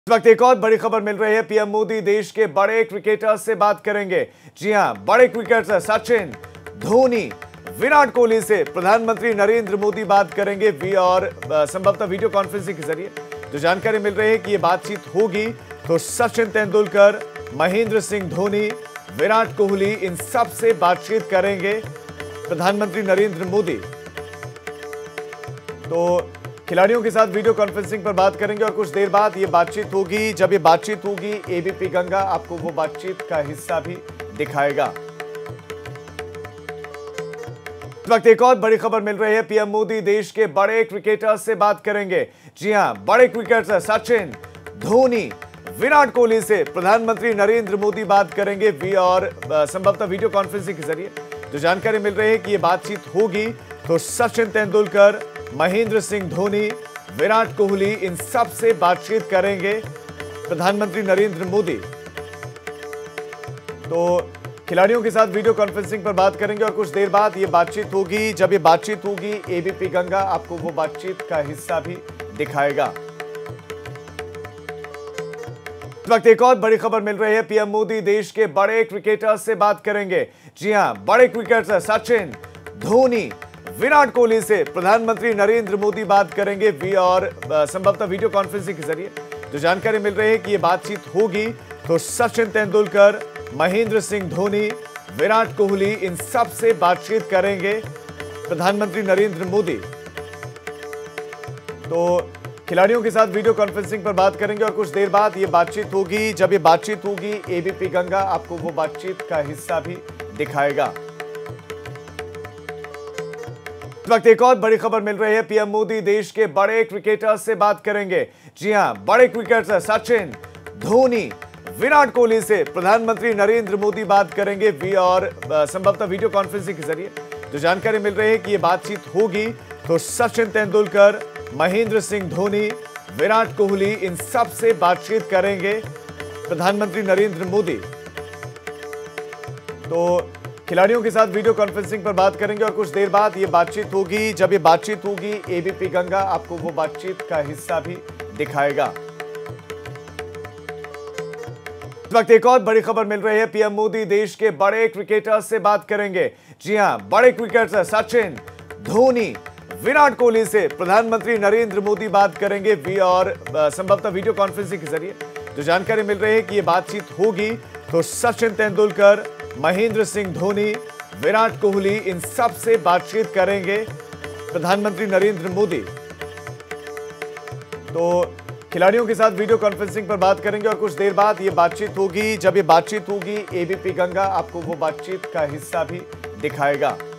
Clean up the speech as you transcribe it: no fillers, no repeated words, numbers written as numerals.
इस वक्त एक और बड़ी खबर मिल रही है। पीएम मोदी देश के बड़े क्रिकेटर्स से बात करेंगे। जी हां, बड़े क्रिकेटर सचिन, धोनी, विराट कोहली से प्रधानमंत्री नरेंद्र मोदी बात करेंगे और संभवतः वीडियो कॉन्फ्रेंसिंग के जरिए जो जानकारी मिल रही है कि ये बातचीत होगी तो सचिन तेंदुलकर, महेंद्र सिंह धोनी, विराट कोहली, इन सब से बातचीत करेंगे प्रधानमंत्री नरेंद्र मोदी। तो खिलाड़ियों के साथ वीडियो कॉन्फ्रेंसिंग पर बात करेंगे और कुछ देर बाद ये बातचीत होगी। जब ये बातचीत होगी, एबीपी गंगा आपको वो बातचीत का हिस्सा भी दिखाएगा। इस वक्त एक और बड़ी खबर मिल रही है। पीएम मोदी देश के बड़े क्रिकेटर्स से बात करेंगे। जी हां, बड़े क्रिकेटर सचिन, धोनी, विराट कोहली से प्रधानमंत्री नरेंद्र मोदी बात करेंगे और संभवतः वीडियो कॉन्फ्रेंसिंग के जरिए जो जानकारी मिल रही है कि ये बातचीत होगी तो सचिन तेंदुलकर, महेंद्र सिंह धोनी, विराट कोहली, इन सब से बातचीत करेंगे प्रधानमंत्री नरेंद्र मोदी। तो खिलाड़ियों के साथ वीडियो कॉन्फ्रेंसिंग पर बात करेंगे और कुछ देर बाद ये बातचीत होगी। जब ये बातचीत होगी, एबीपी गंगा आपको वो बातचीत का हिस्सा भी दिखाएगा। इस वक्त एक और बड़ी खबर मिल रही है। पीएम मोदी देश के बड़े क्रिकेटर्स से बात करेंगे। जी हां, बड़े क्रिकेटर सचिन, धोनी, विराट कोहली से प्रधानमंत्री नरेंद्र मोदी बात करेंगे और संभवतः वीडियो कॉन्फ्रेंसिंग के जरिए जो जानकारी मिल रही है कि ये बातचीत होगी तो सचिन तेंदुलकर, महेंद्र सिंह धोनी, विराट कोहली, इन सब से बातचीत करेंगे प्रधानमंत्री नरेंद्र मोदी। तो खिलाड़ियों के साथ वीडियो कॉन्फ्रेंसिंग पर बात करेंगे और कुछ देर बाद ये बातचीत होगी। जब ये बातचीत होगी, एबीपी गंगा आपको वो बातचीत का हिस्सा भी दिखाएगा। इस वक्त एक और बड़ी खबर मिल रही है। पीएम मोदी देश के बड़े क्रिकेटर्स से बात करेंगे। जी हां, बड़े क्रिकेटर सचिन, धोनी, विराट कोहली से प्रधानमंत्री नरेंद्र मोदी बात करेंगे और संभवतः वीडियो कॉन्फ्रेंसिंग के जरिए जो जानकारी मिल रही है कि ये बातचीत होगी तो सचिन तेंदुलकर, महेंद्र सिंह धोनी, विराट कोहली, इन सब से बातचीत करेंगे प्रधानमंत्री नरेंद्र मोदी। तो खिलाड़ियों के साथ वीडियो कॉन्फ्रेंसिंग पर बात करेंगे और कुछ देर बाद ये बातचीत होगी। जब ये बातचीत होगी, एबीपी गंगा आपको वो बातचीत का हिस्सा भी दिखाएगा। इस वक्त एक और बड़ी खबर मिल रही है। पीएम मोदी देश के बड़े क्रिकेटर्स से बात करेंगे। जी हां, बड़े क्रिकेटर सचिन, धोनी, विराट कोहली से प्रधानमंत्री नरेंद्र मोदी बात करेंगे और संभवतः वीडियो कॉन्फ्रेंसिंग के जरिए जो जानकारी मिल रही है कि ये बातचीत होगी तो सचिन तेंदुलकर, महेंद्र सिंह धोनी, विराट कोहली, इन सब से बातचीत करेंगे प्रधानमंत्री नरेंद्र मोदी। तो खिलाड़ियों के साथ वीडियो कॉन्फ्रेंसिंग पर बात करेंगे और कुछ देर बाद ये बातचीत होगी। जब ये बातचीत होगी, एबीपी गंगा आपको वो बातचीत का हिस्सा भी दिखाएगा।